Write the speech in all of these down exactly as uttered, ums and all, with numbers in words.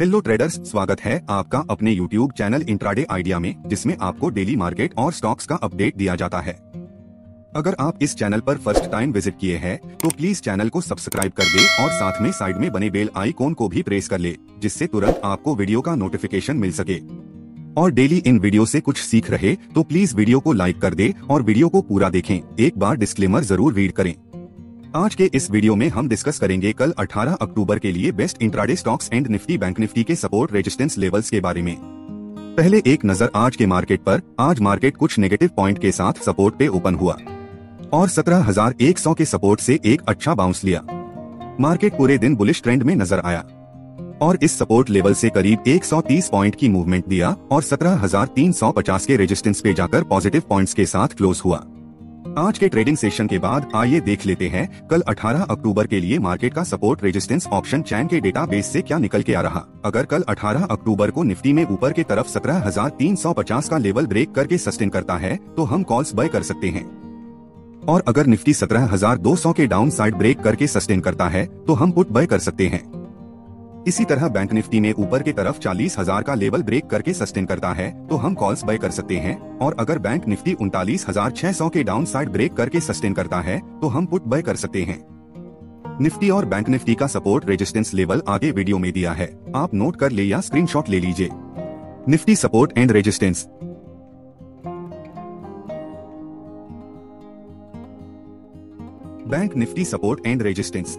Hello traders, स्वागत है आपका अपने यूट्यूब चैनल इंट्राडे आइडिया में, जिसमें आपको डेली मार्केट और स्टॉक्स का अपडेट दिया जाता है। अगर आप इस चैनल पर फर्स्ट टाइम विजिट किए हैं तो प्लीज चैनल को सब्सक्राइब कर दे और साथ में साइड में बने बेल आइकॉन को भी प्रेस कर ले, जिससे तुरंत आपको वीडियो का नोटिफिकेशन मिल सके। और डेली इन वीडियो से कुछ सीख रहे तो प्लीज वीडियो को लाइक कर दे और वीडियो को पूरा देखें। एक बार डिस्क्लेमर जरूर रीड करें। आज के इस वीडियो में हम डिस्कस करेंगे कल अठारह अक्टूबर के लिए best intraday stocks and Nifty bank Nifty के सपोर्ट रेजिस्टेंस लेवल्स के बारे में। पहले एक नजर आज के मार्केट पर। आज मार्केट कुछ नेगेटिव पॉइंट के साथ सपोर्ट पे ओपन हुआ और सत्रह हज़ार एक सौ के सपोर्ट से एक अच्छा बाउंस लिया। मार्केट पूरे दिन बुलिश ट्रेंड में नजर आया और इस सपोर्ट लेवल से करीब एक सौ तीस पॉइंट की मूवमेंट दिया और सत्रह हज़ार तीन सौ पचास के रेजिस्टेंस पे जाकर पॉजिटिव पॉइंट्स के साथ क्लोज हुआ। आज के ट्रेडिंग सेशन के बाद आइए देख लेते हैं कल अठारह अक्टूबर के लिए मार्केट का सपोर्ट रेजिस्टेंस ऑप्शन चैन के डेटाबेस से क्या निकल के आ रहा। अगर कल अठारह अक्टूबर को निफ्टी में ऊपर की तरफ सत्रह हज़ार तीन सौ पचास का लेवल ब्रेक करके सस्टेन करता है तो हम कॉल्स बाय कर सकते हैं, और अगर निफ्टी सत्रह हज़ार दो सौ के डाउन साइड ब्रेक करके सस्टेन करता है तो हम पुट बाय कर सकते हैं। इसी तरह बैंक निफ्टी में ऊपर की तरफ चालीस हज़ार का लेवल ब्रेक करके सस्टेन करता है तो हम कॉल्स बाय कर सकते हैं, और अगर बैंक निफ्टी उनतालीस हज़ार छह सौ के डाउन साइड ब्रेक करके सस्टेन करता है तो हम पुट बाय कर सकते हैं। निफ्टी और बैंक निफ्टी का सपोर्ट रेजिस्टेंस लेवल आगे वीडियो में दिया है, आप नोट कर ले या स्क्रीनशॉट ले लीजिए। Nifty support and resistance. Bank Nifty support and resistance.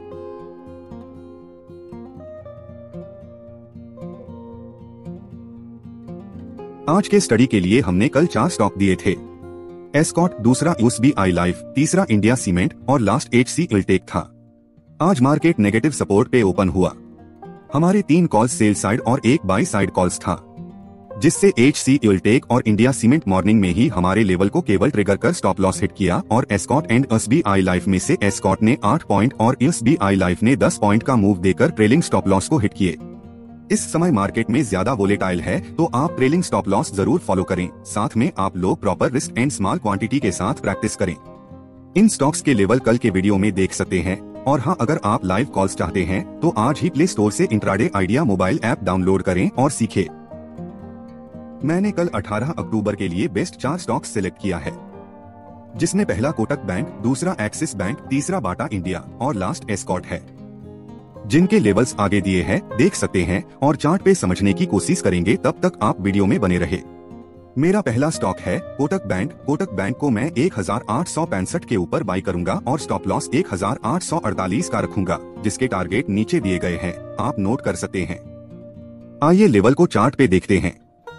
आज के स्टडी के लिए हमने कल चार स्टॉक दिए थे। एस्कॉट, दूसरा यूएसबीआई लाइफ, तीसरा इंडिया सीमेंट और लास्ट एचसीएल टेक था। आज मार्केट नेगेटिव सपोर्ट पे ओपन हुआ। हमारे तीन कॉल्स सेल साइड और एक बाई साइड कॉल्स था, जिससे एचसीएल टेक और इंडिया सीमेंट मॉर्निंग में ही हमारे लेवल को केवल ट्रिगर कर स्टॉप लॉस हिट किया, और एस्कॉट एंड यूएसबीआई लाइफ में से एस्कॉट ने आठ पॉइंट और यूएसबीआई लाइफ ने दस पॉइंट का मूव देकर ट्रेलिंग स्टॉप लॉस को हिट किए। इस समय मार्केट में ज्यादा वोलेटाइल है तो आप ट्रेलिंग स्टॉप लॉस जरूर फॉलो करें, साथ में आप लोग proper risk and small quantity के साथ प्रैक्टिस करें। इन स्टॉक्स के लेवल कल के वीडियो में देख सकते हैं। और हाँ, अगर आप लाइव कॉल्स चाहते हैं तो आज ही प्ले स्टोर से intraday idea mobile app download करें और सीखें। मैंने कल अठारह अक्टूबर के लिए बेस्ट चार स्टॉक्स सिलेक्ट किया है, जिसमें पहला कोटक बैंक, दूसरा एक्सिस बैंक, तीसरा बाटा इंडिया और लास्ट एस्कॉट है, जिनके लेवल्स आगे दिए हैं, देख सकते हैं और चार्ट पे समझने की कोशिश करेंगे। तब तक आप वीडियो में बने रहे। मेरा पहला स्टॉक है कोटक बैंक। कोटक बैंक को मैं एक हज़ार आठ सौ पैंसठ के ऊपर बाई करूंगा और स्टॉप लॉस एक हज़ार आठ सौ अड़तालीस का रखूंगा, जिसके टारगेट नीचे दिए गए हैं, आप नोट कर सकते हैं। आइए लेवल को चार्ट पे देखते हैं।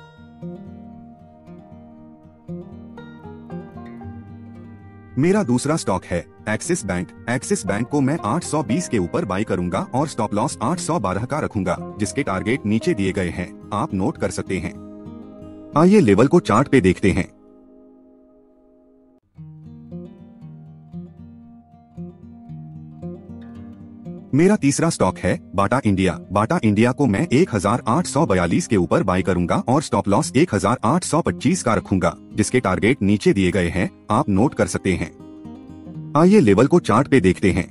मेरा दूसरा स्टॉक है एक्सिस बैंक। एक्सिस बैंक को मैं आठ सौ बीस के ऊपर बाई करूंगा और स्टॉप लॉस आठ सौ बारह का रखूंगा, जिसके टारगेट नीचे दिए गए हैं, आप नोट कर सकते हैं। आइए लेवल को चार्ट पे देखते हैं। मेरा तीसरा स्टॉक है बाटा इंडिया। बाटा इंडिया को मैं एक हज़ार आठ सौ बयालीस के ऊपर बाई करूंगा और स्टॉप लॉस एक हज़ार आठ सौ पच्चीस का रखूंगा, जिसके टारगेट नीचे दिए गए हैं, आप नोट कर सकते हैं। आइए लेवल को चार्ट पे देखते हैं।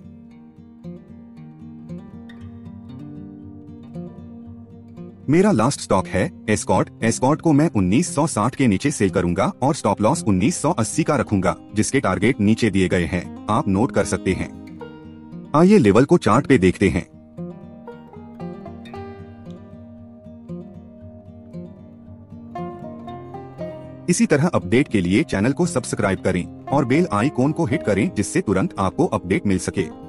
मेरा लास्ट स्टॉक है एस्कॉट। एस्कॉट को मैं उन्नीस सौ साठ के नीचे सेल करूंगा और स्टॉप लॉस उन्नीस सौ अस्सी का रखूंगा, जिसके टारगेट नीचे दिए गए हैं, आप नोट कर सकते हैं। आइए लेवल को चार्ट पे देखते हैं। इसी तरह अपडेट के लिए चैनल को सब्सक्राइब करें और बेल आइकॉन को हिट करें, जिससे तुरंत आपको अपडेट मिल सके।